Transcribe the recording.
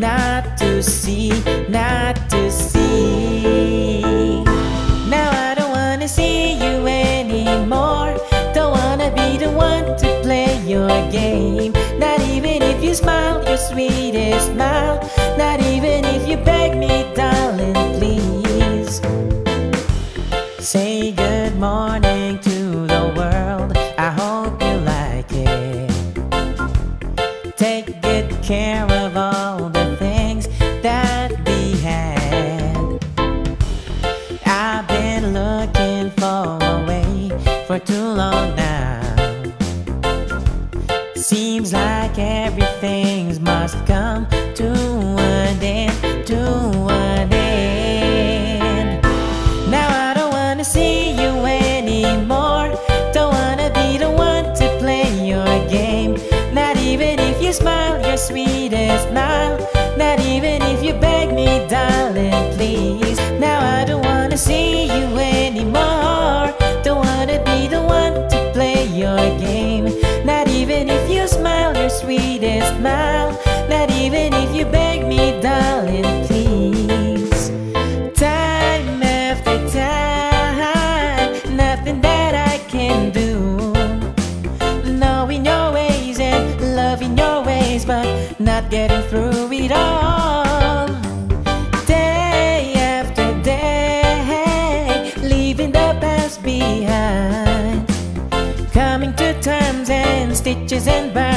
not to see, not to see. Now I don't wanna see you anymore. Don't wanna be the one to play your game. Not even if you smile your sweetest smile. Not even if you beg me, darling, please. Say good morning to the world, I hope you like it. Take good care of all the things that we had. I've been looking for a way for too long now. Seems like everything must come to an end, to an end. Now I don't wanna see you anymore. Don't wanna be the one to play your game. Not even if you smile your sweetest smile. Not even if you beg me, darling, please. Now I don't wanna see you anymore. Don't wanna be the one to play your game. Not even if you smile your sweetest smile. Not even if you beg me, darling, please. Time after time, nothing that I can do. Knowing your ways and loving your ways, but not getting through it all. Day after day, leaving the past behind. Coming to terms and stitches and burns.